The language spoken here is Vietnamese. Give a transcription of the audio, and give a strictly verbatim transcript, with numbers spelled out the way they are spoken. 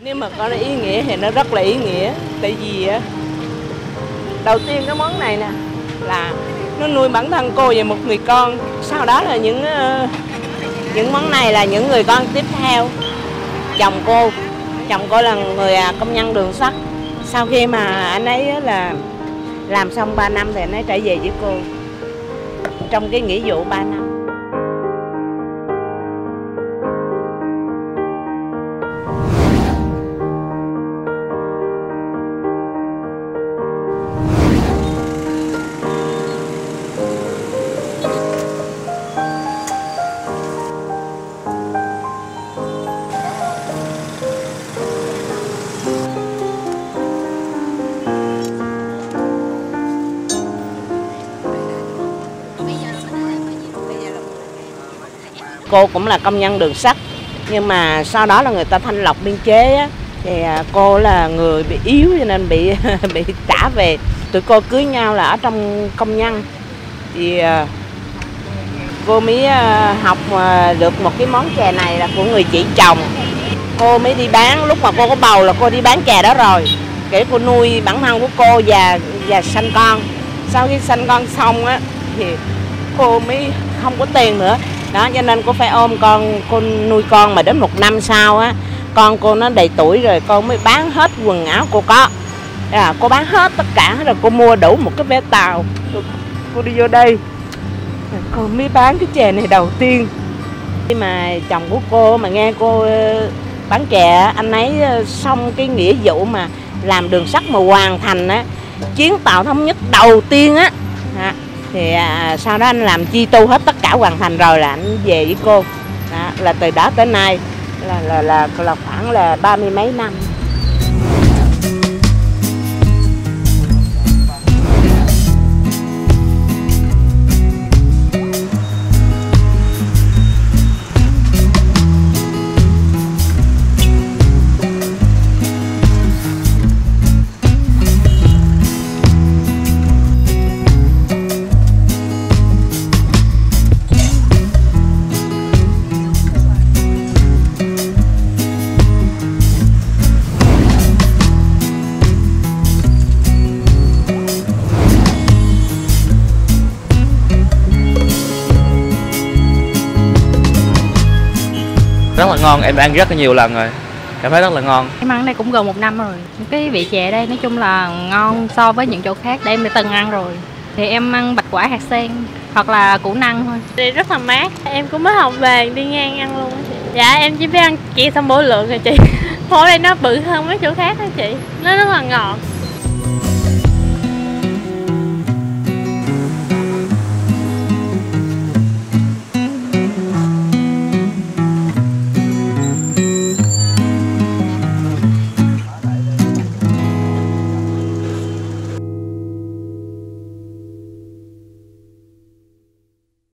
Nếu mà có ý nghĩa thì nó rất là ý nghĩa. Tại vì á, đầu tiên cái món này nè là nó nuôi bản thân cô và một người con. Sau đó là những những món này là những người con tiếp theo. Chồng cô, chồng cô là người công nhân đường sắt. Sau khi mà anh ấy là làm xong ba năm thì anh ấy trở về với cô trong cái nghĩa vụ ba năm. Cô cũng là công nhân đường sắt, nhưng mà sau đó là người ta thanh lọc biên chế á, thì cô là người bị yếu cho nên bị bị trả về. Tụi cô cưới nhau là ở trong công nhân, thì cô mới học được một cái món chè này là của người chị chồng. Cô mới đi bán, lúc mà cô có bầu là cô đi bán chè đó rồi, để cô nuôi bản thân của cô và và sanh con. Sau khi sanh con xong á thì cô mới không có tiền nữa. Đó, cho nên cô phải ôm con, cô nuôi con, mà đến một năm sau á, con cô nó đầy tuổi rồi, con mới bán hết quần áo cô có. À, cô bán hết tất cả rồi cô mua đủ một cái vé tàu. Cô, cô đi vô đây, cô mới bán cái chè này đầu tiên. Khi mà chồng của cô mà nghe cô bán chè, anh ấy xong cái nghĩa vụ mà làm đường sắt mà hoàn thành á, chuyến tàu thống nhất đầu tiên á. À, thì à, sau đó anh làm chi tu hết tất cả hoàn thành rồi là anh về với cô. Đó, là từ đó tới nay là là là, là khoảng là ba mươi mấy năm. Rất là ngon, em ăn rất là nhiều lần rồi, cảm thấy rất là ngon. Em ăn đây cũng gần một năm rồi. Cái vị chè đây nói chung là ngon so với những chỗ khác, đây em đã từng ăn rồi. Thì em ăn bạch quả hạt sen hoặc là củ năng thôi. Đây rất là mát, em cũng mới học về đi ngang ăn luôn á chị. Dạ em chỉ biết ăn chè xong bổ lượng rồi chị. Phố đây nó bự hơn mấy chỗ khác đó chị, nó rất là ngọt.